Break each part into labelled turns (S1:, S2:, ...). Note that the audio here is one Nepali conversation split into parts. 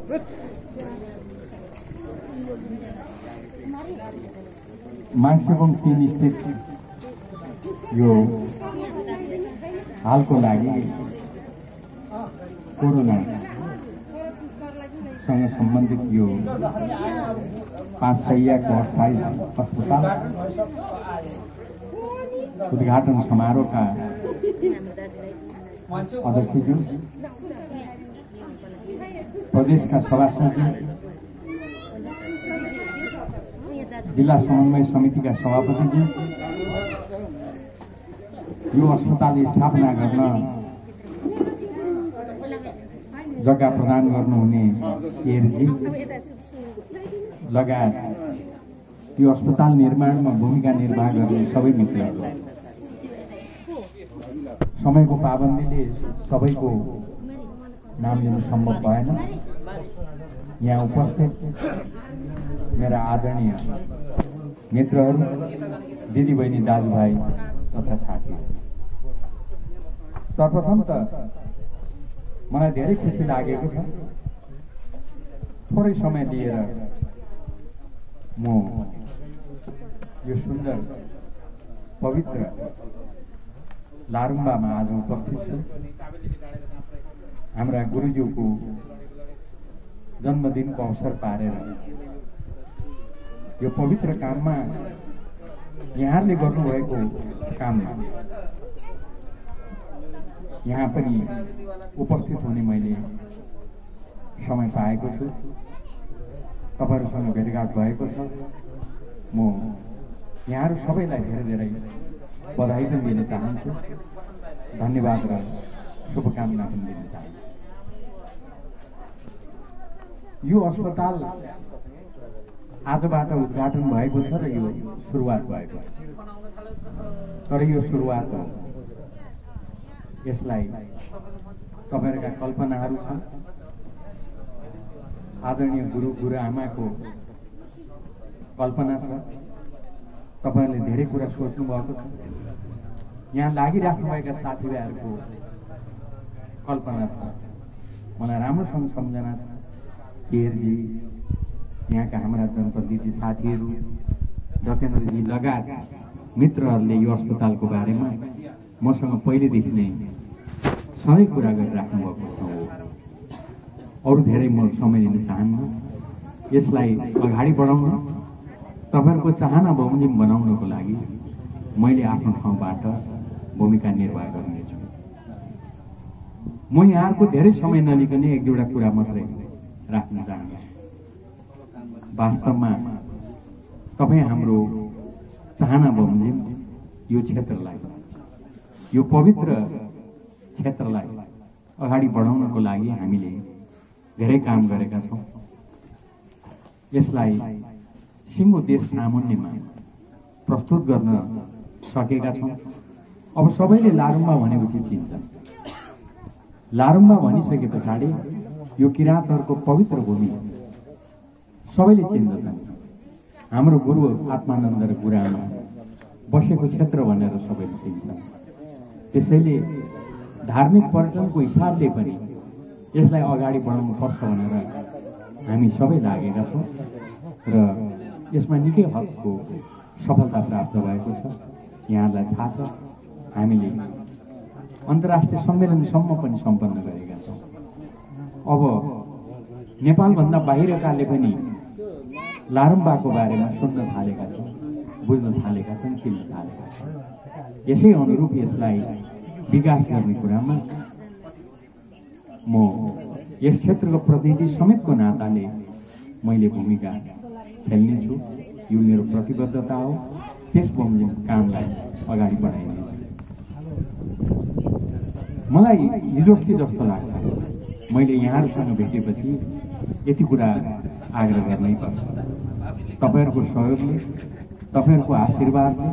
S1: माक्सिमम 3 स्टेट यो हालको लागि कोरोना सँग सम्बन्धित यो 5 शय्याको अस्थायी अस्पताल उद्घाटन समारोहका अध्यक्षज्यू, प्रदेशका सभासदज्यू, जिल्ला समन्वय समितिका सभापतिज्यू, यो अस्पताल स्थापना गर्न जग्गा प्रदान गर्नुहुने केयरजी लगायत यो अस्पताल निर्माणमा भूमिका निर्वाह गर्ने सबै मित्रहरू, समयको पाबन्दीले सबैको नाम लिनु सम्भव भएन। यहाँ उपस्थित मेरा आदरणीय मित्रहरू, दिदीबहिनी, दाजुभाइ तथा साथीहरू, सर्वप्रथम त मलाई धेरै खुसी लागेको छ थोरै समय लिएर म यो सुन्दर पवित्र लारुम्बामा आज उपस्थित छु। हाम्रा गुरुज्यूको जन्मदिनको अवसर पारेर यो पवित्र काममा यहाँले गर्नुभएको काममा यहाँ पनि उपस्थित हुने मैले समय पाएको छु। तपाईहरुसँग भेटघाट भएको छ। म यहाँहरु सबैलाई धेरै धेरै बधाई पनि दिन चाहन्छु, धन्यवाद र शुभकामना पनि दिन चाहन्छु। यो अस्पताल आजबाट उद्घाटन भएको छ र यो सुरुवात भएको छ। तर यो सुरुवात हो, यसलाई तपाईहरुका कल्पनाहरू छन्। आदरणीय गुरु गुरुआमाको कल्पना छ, तपाईहरुले धेरै कुरा सोच्नु भएको छ। यहाँ लागिराख्नुभएका साथीभाइहरूको कल्पना छ, मलाई राम्रोसँग सम्झना छ। केयरजी, यहाँका हाम्रा जनप्रतिनिधि साथीहरू, दकेन्द्रजी लगायत मित्रहरूले यो अस्पतालको बारेमा मसँग पहिलेदेखि नै सधैँ कुरा गरिराख्नु भएको छ। अरू धेरै म समय लिन चाहन्न। यसलाई अगाडि बढाउन, तपाईहरुको चाहना बमोजिम बनाउनको लागि मैले आफ्नो ठाउँबाट भूमिका निर्वाह गर्नेछु। म यहाँको धेरै समय नलिकन एक दुईवटा कुरा मात्रै राख्न चाहन्छु। वास्तवमा तपाई हाम्रो चाहना बमोजिम यो क्षेत्रलाई, यो पवित्र क्षेत्रलाई अगाडि बढाउनको लागि हामीले धेरै काम गरेका छौं। यसलाई सिङ्गो देश सामुन्नेमा प्रस्तुत गर्न सकेका छौं। अब सबैले लारुम्बा भनेपछि चिन्छन्। लारुम्बा भनिसके पछाडि यो किराँतहरूको पवित्र भूमि सबैले चिन्दछन्। हाम्रो गुरु आत्मानन्द र गुरुआमा बसेको क्षेत्र भनेर सबैले चिन्छन्। त्यसैले धार्मिक पर्यटनको हिसाबले पनि यसलाई अगाडि बढाउनु पर्छ भनेर हामी सबै लागेका छौं र यसमा निकै हदको सफलता प्राप्त भएको छ। यहाँलाई थाहा छ, हामीले अन्तर्राष्ट्रिय सम्मेलनसम्म पनि सम्पन्न गरेका छौं। अब नेपालभन्दा बाहिरकाले पनि लारुम्बाको बारेमा सुन्न थालेका छन्, बुझ्न थालेका छन्, चिन्न थालेका छन्। यसै अनुरूप यसलाई विकास गर्ने कुरामा म यस क्षेत्रको प्रतिनिधि समेतको नाताले मैले भूमिका खेल्नेछु। यो मेरो प्रतिबद्धता हो। त्यस बमोजिम कामलाई अगाडि बढाइनेछ। मलाई हिजोस्ति जस्तो लाग्छ, मैले यहाँहरुसँग भेटेपछि यति कुरा आग्रह गर्नै पर्छ। तपाईहरुको सहयोगले, तपाईहरुको आशीर्वादले,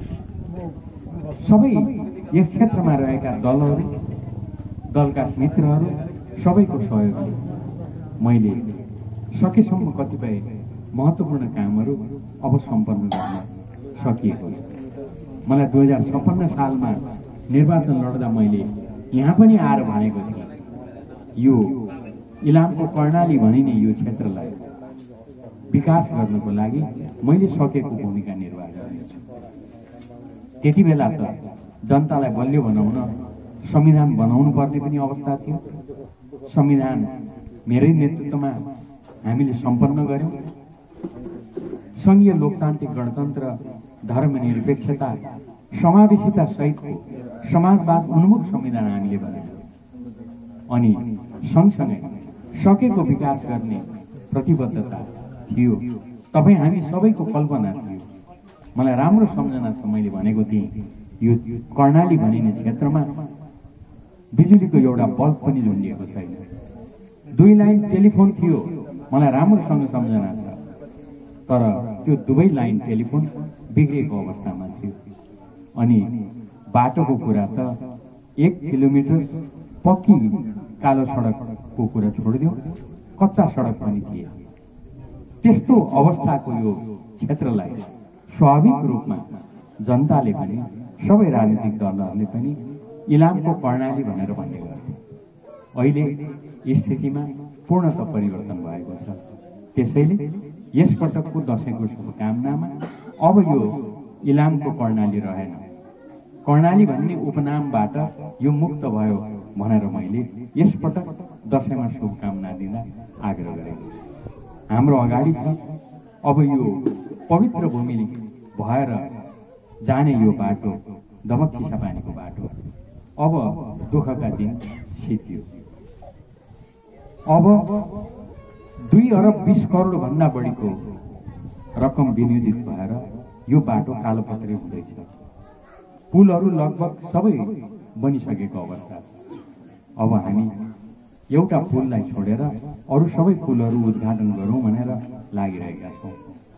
S1: सबै यस क्षेत्रमा रहेका दलहरू, दलका मित्रहरू सबैको सहयोगले मैले सकेसम्म कतिपय महत्त्वपूर्ण कामहरू अब सम्पन्न गर्न सकिएको छ। मलाई 2056 सालमा निर्वाचन लड्दा मैले यहाँ पनि आएर भनेको थिएँ, यो इलामको कर्णाली भनिने यो क्षेत्रलाई विकास गर्नको लागि मैले सकेको भूमिका निर्वाह गर्नेछु। त्यति बेला त जनतालाई बलियो बनाउन संविधान बनाउनु पर्ने पनि अवस्था थियो। संविधान मेरै नेतृत्वमा हामीले सम्पन्न गर्यौं। संघीय लोकतान्त्रिक गणतन्त्र, धर्मनिरपेक्षता, समावेशिता सहितको समाजवाद उन्मुख संविधान हामीले बनायौं। अनि सँगसँगै सकेको विकास गर्ने प्रतिबद्धता थियो। तपाईँ हामी सबैको कल्पना थियो। मलाई राम्रो सम्झना छ, मैले भनेको थिएँ यो कर्णाली भनिने क्षेत्रमा बिजुलीको एउटा बल्ब पनि झुन्डिएको छैन। 2 लाइन टेलिफोन थियो, मलाई राम्रोसँग सम्झना छ। तर त्यो दुवै लाइन टेलिफोन बिग्रेको अवस्थामा थियो। अनि बाटोको कुरा त 1 किलोमिटर पक्की कालो सडकको कुरा छोडिदिउँ, कच्चा सडक पनि थिए। त्यस्तो अवस्थाको यो क्षेत्रलाई स्वाभाविक रूपमा जनताले पनि, सबै राजनीतिक दलहरूले पनि इलामको कर्णाली भनेर भन्ने गर्थे। अहिले स्थितिमा पूर्णतः परिवर्तन भएको छ। त्यसैले यसपटकको दशैंको शुभकामनामा अब यो इलामको कर्णाली रहेन, कर्णाली भन्ने उपनामबाट यो मुक्त भयो भनेर मैले यसपटक दशैंमा शुभकामना दिँदा आग्रह गरेको छु। हाम्रो अगाडि छ अब यो पवित्र भूमि भएर जाने यो बाटो, दमक चिसापानीको बाटो। अब दुःखका दिन सिद्धियो। अब 2 अरब 20 करोड भन्दा बढीको रकम विनियोजित भएर यो बाटो कालोपत्रे हुँदैछ। पुलहरू लगभग सबै बनिसकेको अवस्था छ। अब हामी एउटा पुललाई छोडेर अरू सबै पुलहरू उद्घाटन गरौँ भनेर लागिरहेका छौँ।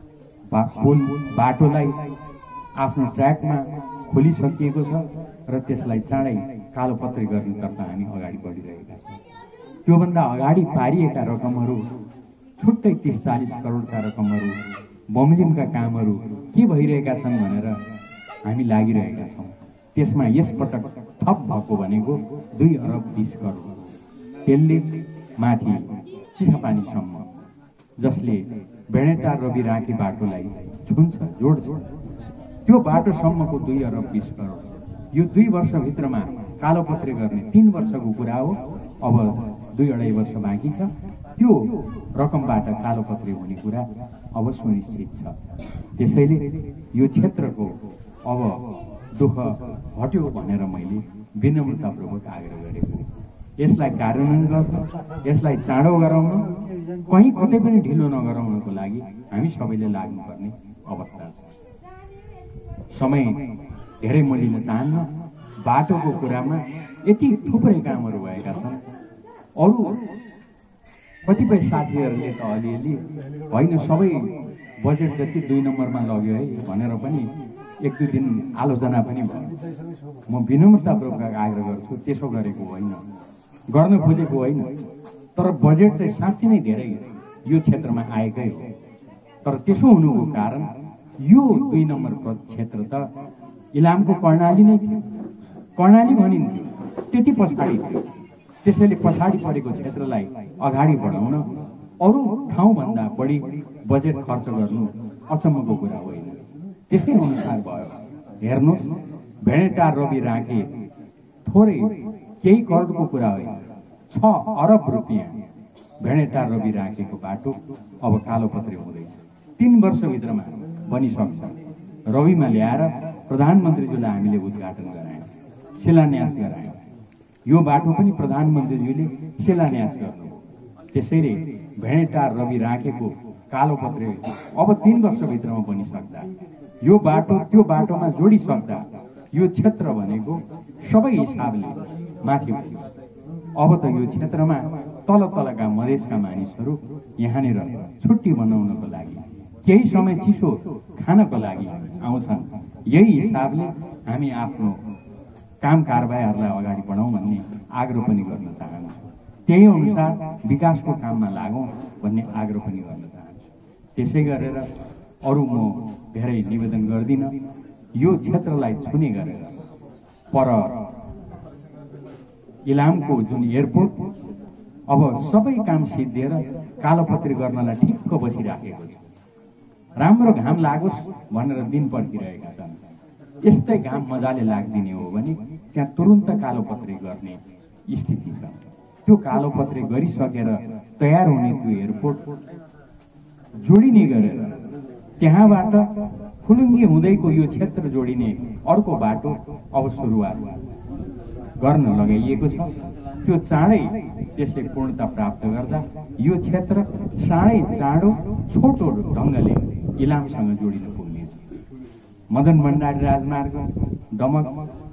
S1: बाटोलाई आफ्नो ट्र्याकमा खोलिसकिएको छ र त्यसलाई चाँडै कालोपत्री गर्नतर्फ हामी अगाडि बढिरहेका छौँ। त्योभन्दा अगाडि पारिएका रकमहरू, छुट्टै 30-40 करोडका रकमहरू, बमोजिमका कामहरू के भइरहेका छन् भनेर हामी लागिरहेका छौँ। त्यसमा यसपटक थप भएको भनेको 2 अरब 20 करोड। त्यसले माथि चिसापानीसम्म, जसले भेडेटार रवि राँकी बाटोलाई छुन्छ, जोड्छ, त्यो बाटोसम्मको 2 अरब 20 करोड। यो 2 वर्षभित्रमा कालोपत्रे गर्ने 3 वर्षको कुरा हो। अब 2-2.5 वर्ष बाँकी छ। त्यो रकमबाट कालोपत्रे हुने कुरा अब सुनिश्चित छ। त्यसैले यो क्षेत्रको अब दुःख हट्यो भनेर मैले विनम्रतापूर्वक आग्रह गरेको। यसलाई कार्यान्वयन गर्न, यसलाई चाँडो गराउन, कहीँ कतै पनि ढिलो नगराउनको लागि हामी सबैले लाग्नुपर्ने अवस्था छ। समय धेरै म लिन चाहन्न। बाटोको कुरामा यति थुप्रै कामहरू भएका छन्। अरू कतिपय साथीहरूले त अलिअलि होइन सबै बजेट जति 2 नम्बरमा लग्यो है भनेर पनि 1-2 दिन आलोचना पनि भयो। म विनम्रतापूर्वक आग्रह गर्छु, त्यसो गरेको होइन, गर्न खोजेको होइन। तर बजेट चाहिँ साँच्चै नै धेरै यो क्षेत्रमा आएकै हो। तर त्यसो हुनुको कारण यो 2 नम्बर क्षेत्र त इलामको कर्णाली नै थियो। कर्णाली भनिन्थ्यो, त्यति पछाडि थियो। त्यसैले पछाडि परेको क्षेत्रलाई अगाडि बढाउन अरू ठाउँभन्दा बढी बजेट खर्च गर्नु अचम्मको कुरा होइन। त्यसै अनुसार भयो। हेर्नुहोस्, भेडेटार रवि राँके थोरै केही करोडको कुरा होइन, 6 अरब रुपियाँ भेडेटार रवि राँकेको बाटो अब कालोपत्रे हुँदैछ। 3 वर्षभित्रमा बनिसक्छ। रविमा ल्याएर प्रधानमन्त्रीज्यूलाई हामीले उद्घाटन गरायौँ, शिलान्यास गरायौँ। यो बाटो पनि प्रधानमन्त्रीज्यूले शिलान्यास गर्नु। त्यसैले भेडेटार रवि राँकेको कालोपत्रे अब 3 वर्षभित्रमा बनिसक्दा, यो बाटो त्यो बाटोमा जोडिसक्दा यो क्षेत्र भनेको सबै हिसाबले माथि पुग्छ। अब त यो क्षेत्रमा तल तलका मधेसका मानिसहरू यहाँनिर छुट्टी मनाउनको लागि, केही समय चिसो खानको लागि आउँछन्। यही हिसाबले हामी आफ्नो काम कारबाहीहरूलाई अगाडि बढाउँ भन्ने आग्रह पनि गर्न चाहन्छु। त्यही अनुसार विकासको काममा लागौँ भन्ने आग्रह पनि गर्न चाहन्छु। त्यसै गरेर अरू म धेरै निवेदन गर्दिन। यो क्षेत्रलाई छुने गरेर पर इलामको जुन एयरपोर्ट अब सबै काम सिद्धिएर कालोपत्री गर्नलाई ठिक्क बसिराखेको छ। राम्रो घाम लागोस् भनेर दिन पर्खिरहेका छन्। यस्तै घाम मजाले लाग्दिने हो भने त्यहाँ तुरुन्त कालोपत्री गर्ने स्थिति छ। त्यो कालोपत्री गरिसकेर तयार हुने त्यो एयरपोर्ट जोडिने गरेर त्यहाँबाट फुलुङ्गे हुँदैको यो क्षेत्र जोडिने अर्को बाटो अब सुरुवात गर्न लगाइएको छ। त्यो चाँडै त्यसले पूर्णता प्राप्त गर्दा यो क्षेत्र साह्रै चाँडो छोटो ढङ्गले इलामसँग जोडिन पुग्नेछ। मदन भण्डारी राजमार्ग दमक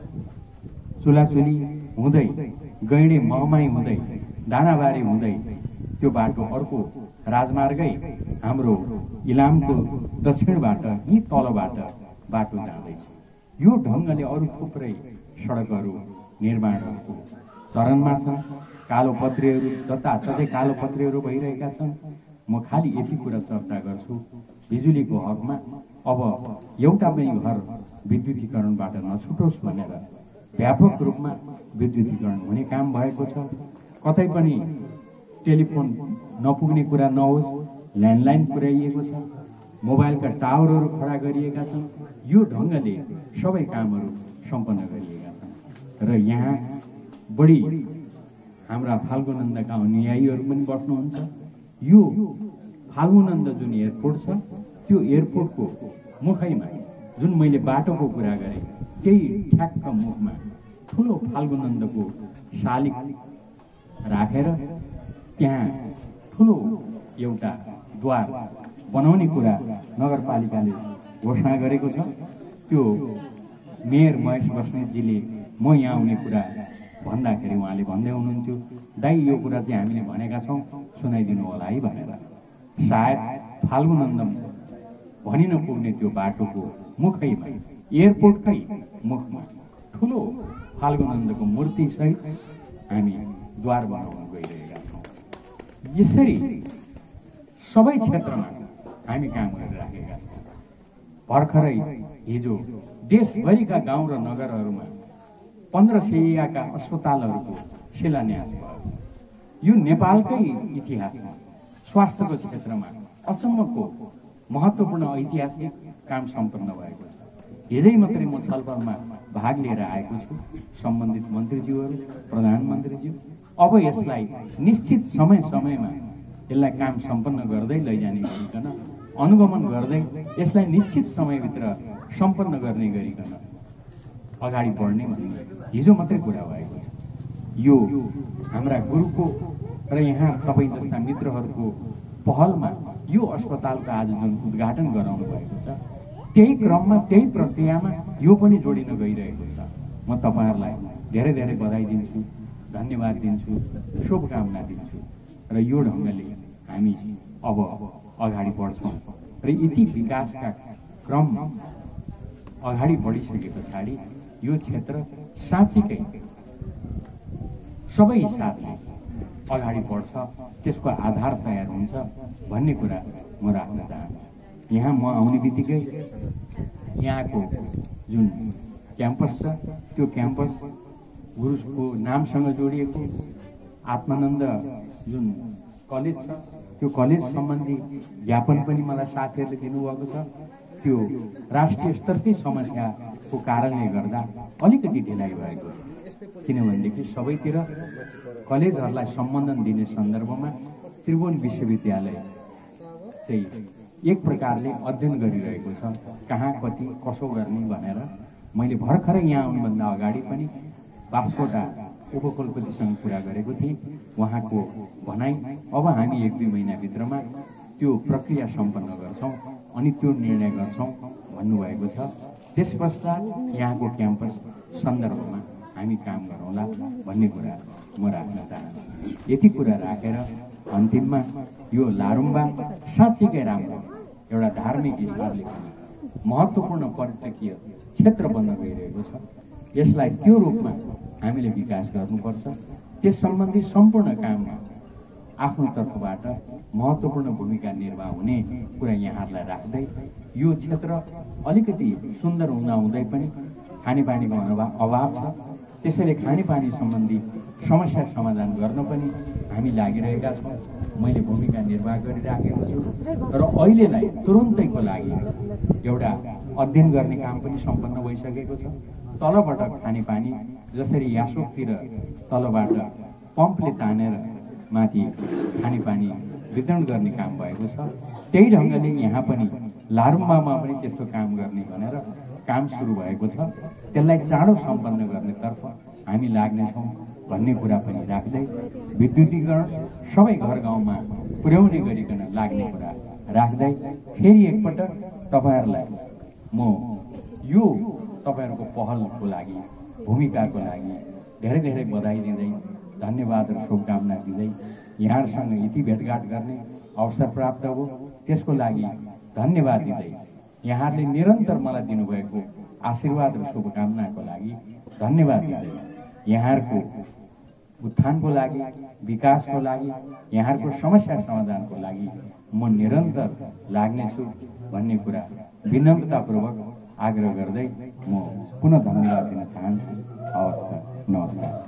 S1: चुलाचुली हुँदै गैँडे महमाई हुँदै दानाबारी हुँदै त्यो बाटो अर्को राजमार्गै हाम्रो इलामको दक्षिणबाट यी तलबाट बाटो जाँदैछ। यो ढङ्गले अरू थुप्रै सडकहरू निर्माणहरूको चरणमा छन्। कालोपत्रीहरू जताततै कालोपत्रीहरू भइरहेका छन्। म खालि यति कुरा चर्चा गर्छु, बिजुलीको हकमा अब एउटा पनि घर विद्युतीकरणबाट नछुटोस् भनेर व्यापक रूपमा विद्युतीकरण हुने काम भएको छ। कतै पनि टेलिफोन नपुग्ने कुरा नहोस्, ल्यान्डलाइन पुर्याइएको छ, मोबाइलका टावरहरू खडा गरिएका छन्। यो ढङ्गले सबै कामहरू सम्पन्न गरिएका छन्। र यहाँ बढी हाम्रा फाल्गुनन्दका अनुयायीहरू पनि बस्नुहुन्छ। यो फाल्गुनन्द जुन एयरपोर्ट छ त्यो एयरपोर्टको मुखैमा जुन मैले बाटोको कुरा गरेँ त्यही ठ्याक्क मुखमा ठुलो फाल्गुनन्दको शालिग राखेर त्यहाँ ठुलो एउटा द्वार बनाउने कुरा नगरपालिकाले घोषणा गरेको छ। त्यो मेयर महेश बस्नेतजीले म यहाँ आउने कुरा भन्दाखेरि उहाँले भन्दै हुनुहुन्थ्यो, दाइ यो कुरा चाहिँ हामीले भनेका छौँ, सुनाइदिनु होला है भनेर। सायद फाल्गुनन्द भनि नपुग्ने त्यो बाटोको मुखैमा एयरपोर्टकै मुखमा ठुलो फाल्गुनन्दको मूर्ति सहित हामी द्वार बनाउन गइरहेका छौँ। यसरी सबै क्षेत्रमा हामी काम गरिराखेका छौँ। भर्खरै हिजो देशभरिका गाउँ र नगरहरूमा 1500 अस्पतालहरूको शिलान्यास भयो। यो नेपालकै इतिहासमा स्वास्थ्यको क्षेत्रमा अचम्मको महत्त्वपूर्ण ऐतिहासिक काम सम्पन्न भएको छ। हिजै मात्रै म छलफलमा भाग लिएर आएको छु। सम्बन्धित मन्त्रीज्यूहरू, प्रधानमन्त्रीज्यू अब यसलाई निश्चित समयमा यसलाई काम सम्पन्न गर्दै लैजाने गरिकन, अनुगमन गर्दै यसलाई निश्चित समयभित्र सम्पन्न गर्ने गरिकन अगाडि बढ्ने भन्ने हिजो मात्रै कुरा भएको छ। यो हाम्रा गुरुको र यहाँ तपाईँ जस्ता मित्रहरूको पहलमा यो अस्पतालको आज जुन उद्घाटन गराउनु भएको छ त्यही क्रममा त्यही प्रक्रियामा यो पनि जोडिन गइरहेको छ। म तपाईँहरूलाई धेरै धेरै बधाई दिन्छु, धन्यवाद दिन्छु, शुभकामना दिन्छु। र यो ढङ्गले हामी अब अगाडि बढ्छौँ र यति विकासका क्रम अगाडि बढिसके पछाडि यो क्षेत्र साँच्चीकै सबै हिसाबले अगाडि बढ्छ, त्यसको आधार तयार हुन्छ भन्ने कुरा म राख्न चाहन्छु। यहाँ म आउने बित्तिकै यहाँको जुन क्याम्पस छ त्यो क्याम्पस गुरुको नामसँग जोडिएको आत्मानन्द जुन कलेज छ त्यो कलेज सम्बन्धी ज्ञापन पनि मलाई साथीहरूले दिनुभएको छ। त्यो राष्ट्रिय स्तरकै समस्याको कारणले गर्दा अलिकति ढिलाइ भएको छ, किनभनेदेखि सबैतिर कलेजहरूलाई सम्बन्धन दिने सन्दर्भमा त्रिभुवन विश्वविद्यालय चाहिँ एक प्रकारले अध्ययन गरिरहेको छ, कहाँ कति कसो गर्ने भनेर। मैले भर्खरै यहाँ आउनुभन्दा अगाडि पनि बास्कोटा उपकुलपतिसँग कुरा गरेको थिएँ। उहाँको भनाइ अब हामी 1-2 महिनाभित्रमा त्यो प्रक्रिया सम्पन्न गर्छौँ अनि त्यो निर्णय गर्छौँ भन्नुभएको छ। त्यस पश्चात यहाँको क्याम्पस सन्दर्भमा हामी काम गरौँला भन्ने कुरा म राख्न चाहन्छु। यति कुरा राखेर अन्तिममा यो लारुम्बा साँच्चीकै राम्रो एउटा धार्मिक हिसाबले पनि महत्त्वपूर्ण पर्यटकीय क्षेत्र बन्न गइरहेको छ। यसलाई त्यो रूपमा हामीले विकास गर्नुपर्छ। त्यस सम्बन्धी सम्पूर्ण काममा आफ्नो तर्फबाट महत्त्वपूर्ण भूमिका निर्वाह हुने कुरा यहाँहरूलाई राख्दै यो क्षेत्र अलिकति सुन्दर हुँदाहुँदै पनि खानेपानीको अभाव छ। त्यसैले खानेपानी सम्बन्धी समस्या समाधान गर्न पनि हामी लागिरहेका छौँ। मैले भूमिका निर्वाह गरिराखेको छु र अहिलेलाई तुरुन्तैको लागि एउटा अध्ययन गर्ने काम पनि सम्पन्न भइसकेको छ। तलबाट खानेपानी जसरी यासोकतिर तलबाट पम्पले तानेर माथि खानेपानी वितरण गर्ने काम भएको छ, त्यही ढङ्गले यहाँ पनि लारुम्बामा पनि त्यस्तो काम गर्ने भनेर काम सुरु भएको छ। त्यसलाई चाँडो सम्पन्न गर्नेतर्फ हामी लाग्नेछौँ भन्ने कुरा पनि राख्दै विद्युतीकरण सबै घर गाउँमा पुर्याउने गरिकन लाग्ने कुरा राख्दै फेरि एकपटक तपाईँहरूलाई म यो तपाईँहरूको पहलको लागि, भूमिकाको लागि धेरै धेरै बधाई दिँदै, धन्यवाद र शुभकामना दिँदै यहाँहरूसँग यति भेटघाट गर्ने अवसर प्राप्त हो त्यसको लागि धन्यवाद दिँदै, यहाँहरूले निरन्तर मलाई दिनुभएको आशीर्वाद र शुभकामनाको लागि धन्यवाद दिँदै, यहाँहरूको उत्थानको लागि, विकासको लागि, यहाँहरूको समस्या समाधानको लागि म निरन्तर लाग्नेछु भन्ने कुरा विनम्रतापूर्वक आग्रह गर्दै म पुनः धन्यवाद दिन चाहन्छु। हवस्, नमस्कार।